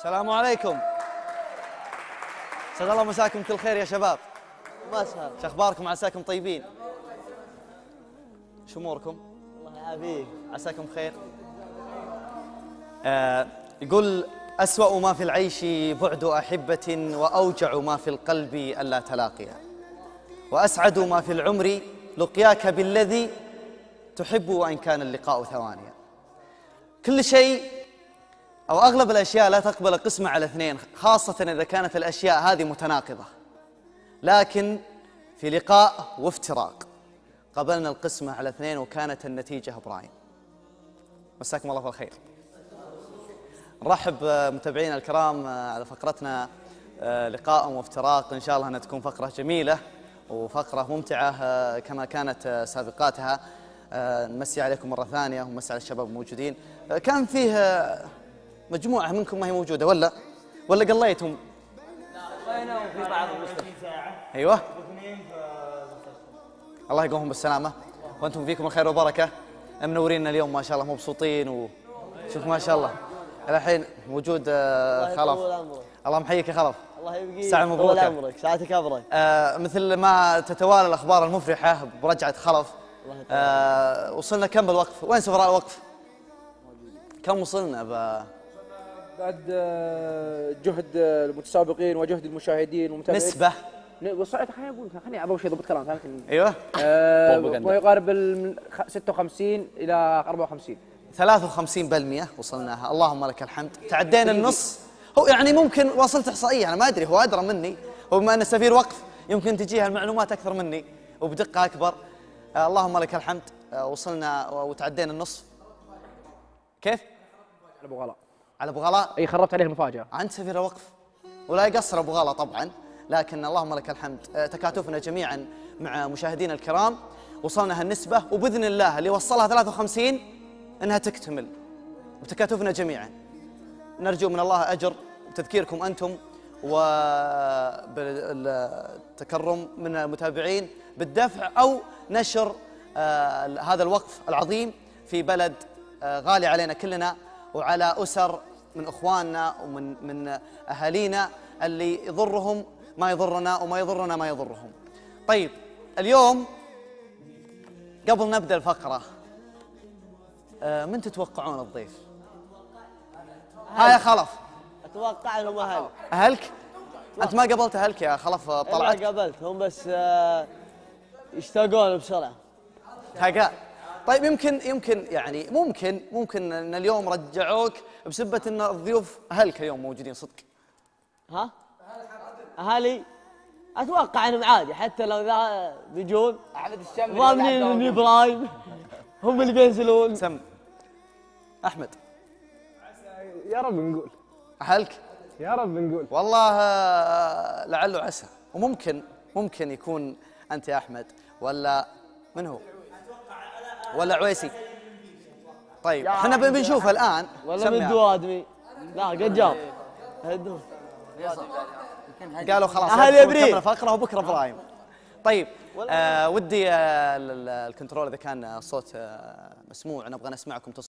السلام عليكم. سعد الله مساكم كل خير يا شباب. ما شاء الله. شو اخباركم؟ عساكم طيبين؟ شو اموركم؟ الله يعافيك. عساكم بخير. يقول: أسوأ ما في العيش بعد أحبة، وأوجع ما في القلب ألا تلاقيا، وأسعد ما في العمر لقياك بالذي تحب وإن كان اللقاء ثوانيا. كل شيء أو أغلب الأشياء لا تقبل قسمة على اثنين، خاصة إذا كانت الأشياء هذه متناقضة، لكن في لقاء وافتراق قبلنا القسمة على اثنين وكانت النتيجة إبراهيم. مساكم الله بالخير. نرحب متابعينا الكرام على فقرتنا لقاء وافتراق، إن شاء الله أنها تكون فقرة جميلة وفقرة ممتعة كما كانت سابقاتها. نمسي عليكم مرة ثانية ونمسي على الشباب الموجودين. كان فيه مجموعة منكم ما هي موجودة ولا قليتم؟ لا، في بعض المستشفى. أيوة، الله يقومهم بالسلامة وأنتم فيكم الخير والبركة. منورين اليوم ما شاء الله، مبسوطين وشوف ما شاء الله. الحين وجود خلف. الله محييك يا خلف. الله يبقيك. ساعة مبروكة. طول عمرك، ساعتك أبرك. مثل ما تتوالى الأخبار المفرحة برجعة خلف. وصلنا كم بالوقف؟ وين سفراء الوقف؟ كم وصلنا بعد جهد المتسابقين وجهد المشاهدين والمتابعين؟ نسبة وصلت. خليني أول شيء ضبط كلام ثاني. أيوه. ما يقارب 56 إلى 54. 53% وصلناها، اللهم لك الحمد. تعدينا النص. هو يعني ممكن وصلت إحصائية، أنا ما أدري، هو أدرى مني، هو بما أنه سفير وقف يمكن تجيها المعلومات أكثر مني وبدقة أكبر. اللهم لك الحمد. وصلنا وتعدينا النصف. كيف؟ على أبو غلاء. على أبو غلاء؟ أي، خربت عليه المفاجأة. عند سفير الوقف ولا يقصر أبو غلاء طبعا، لكن اللهم لك الحمد. تكاتفنا جميعا مع مشاهدينا الكرام وصلنا هالنسبة، وبإذن الله اللي وصلها 53 أنها تكتمل بتكاتفنا جميعا. نرجو من الله أجر وتذكيركم أنتم وبالتكرم من المتابعين بالدفع أو نشر هذا الوقف العظيم في بلد غالي علينا كلنا وعلى أسر من إخواننا ومن أهالينا اللي يضرهم ما يضرنا وما يضرنا ما يضرهم. طيب، اليوم قبل نبدأ الفقرة، من تتوقعون الضيف؟ ها يا خلف. أتوقع أنهم أهل. أهلك؟ أنت ما قبلت أهلك يا خلف؟ طلعت؟ لا قبلت، هم بس يشتاقون بسرعة. تاقا. طيب، يمكن يعني ممكن ان اليوم رجعوك بسبة ان الضيوف اهلك اليوم موجودين صدق. ها؟ أهلي؟ أتوقع أنهم عادي، حتى لو ذا بيجون أحمد الشمري ضامنين إن إبراهيم هم اللي بينزلون. سم أحمد. يا رب نقول. أهلك؟ يا رب نقول. والله لعله عسى، وممكن يكون أنت يا أحمد، ولا من هو؟ ولا عويسي. طيب، احنا بنشوف الآن. ولا من دوادمي. لا قد جاب. هدوه. قالوا خلاص أهل يبري كمل فقرة وبكرة إبراهيم. طيب، ودي الكنترول إذا كان الصوت مسموع نبغى نسمعكم